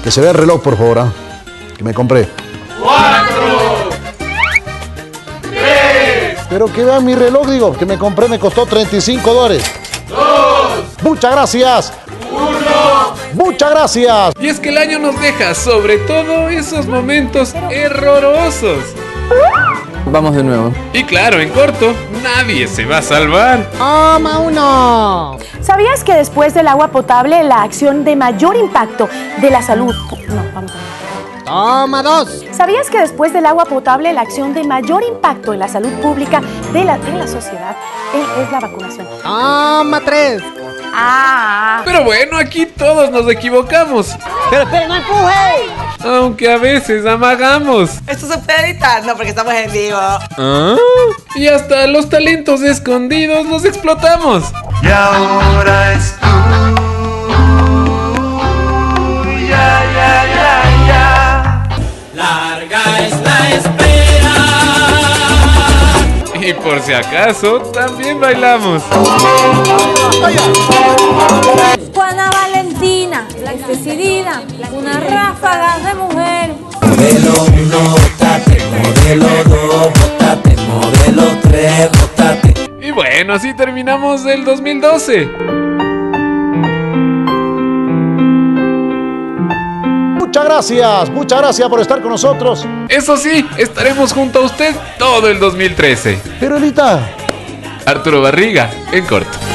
Que se vea el reloj, por favor, que me compré. 4, 3. Pero que vean mi reloj, digo, que me compré, me costó $35. 2. Muchas gracias. 1. Muchas gracias. Y es que el año nos deja, sobre todo, esos momentos horrorosos. Vamos de nuevo. Y claro, en corto, nadie se va a salvar. ¡Toma uno! ¿Sabías que después del agua potable, la acción de mayor impacto de la salud... No, vamos a ver. ¡Toma dos! ¿Sabías que después del agua potable, la acción de mayor impacto en la salud pública en la sociedad es la vacunación? ¡Toma tres! Pero bueno, aquí todos nos equivocamos. ¡Pero espere, no empuje! Aunque a veces amagamos. Esto se puede editar, no, porque estamos en vivo. Y hasta los talentos escondidos los explotamos. Y ahora es tú. Ya. Larga es la espera. Y por si acaso, también bailamos. Juana Valentina, es decidida, una ráfaga de mujer. Modelo 1, bótate. Modelo 2, bótate. Modelo 3, bótate. Y bueno, así terminamos el 2012. Muchas gracias por estar con nosotros. Eso sí, estaremos junto a usted todo el 2013. Pero Elita, Arturo Barriga, en corto.